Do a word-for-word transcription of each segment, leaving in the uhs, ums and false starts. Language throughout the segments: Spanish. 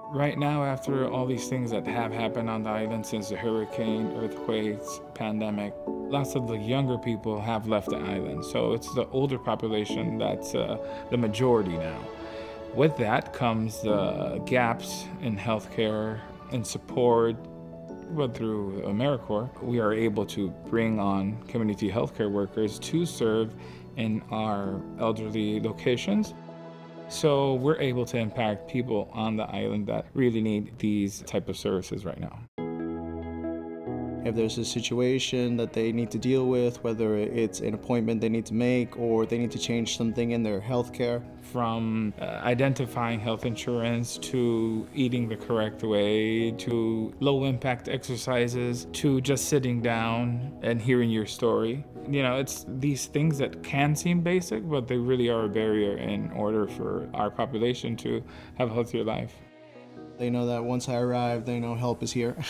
Right now, after all these things that have happened on the island since the hurricane, earthquakes, pandemic, lots of the younger people have left the island. So it's the older population that's uh, the majority now. With that comes the gaps in healthcare and support. But through AmeriCorps, we are able to bring on community healthcare workers to serve in our elderly locations. So we're able to impact people on the island that really need these type of services right now. If there's a situation that they need to deal with, whether it's an appointment they need to make or they need to change something in their health care. From uh, identifying health insurance to eating the correct way to low impact exercises to just sitting down and hearing your story. You know, it's these things that can seem basic, but they really are a barrier in order for our population to have a healthier life. They know that once I arrive, they know help is here.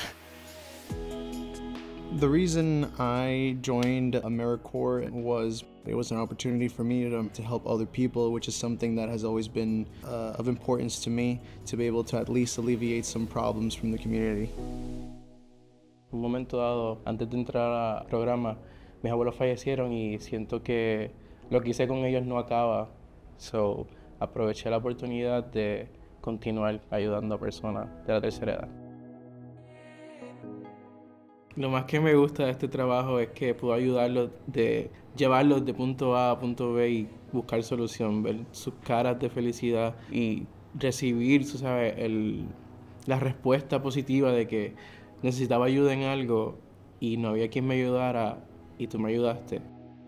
The reason I joined AmeriCorps was it was an opportunity for me to, to help other people, which is something that has always been uh, of importance to me, to be able to at least alleviate some problems from the community. Un momento dado, antes de entrar al programa, mis abuelos fallecieron y siento que lo que hice con ellos no acaba. So, aproveché la oportunidad de continuar ayudando a personas de la tercera edad. Lo más que me gusta de este trabajo es que puedo ayudarlos, de llevarlos de punto A a punto B y buscar solución, ver sus caras de felicidad y recibir, tú sabes, el, la respuesta positiva de que necesitaba ayuda en algo y no había quien me ayudara y tú me ayudaste.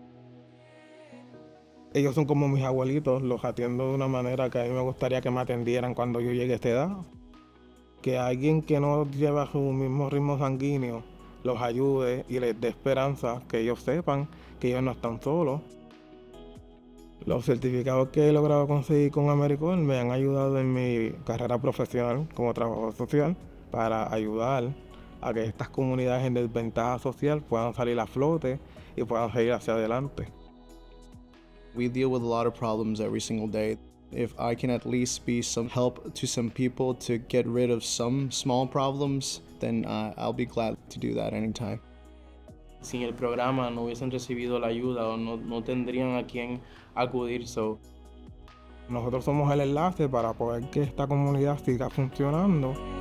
Ellos son como mis abuelitos, los atiendo de una manera que a mí me gustaría que me atendieran cuando yo llegue a esta edad. Que alguien que no lleva su mismo ritmo sanguíneo los ayude y les dé esperanza, que ellos sepan que ellos no están solos. Los certificados que he logrado conseguir con AmeriCorps me han ayudado en mi carrera profesional como trabajador social para ayudar a que estas comunidades en desventaja social puedan salir a flote y puedan seguir hacia adelante. We deal with a lot of problems every single day. If I can at least be some help to some people to get rid of some small problems, then uh, I'll be glad to do that anytime. Sin el programa no hubiesen recibido la ayuda o no, no tendrían a quién acudir. So. Nosotros somos el enlace para poder que esta comunidad siga funcionando.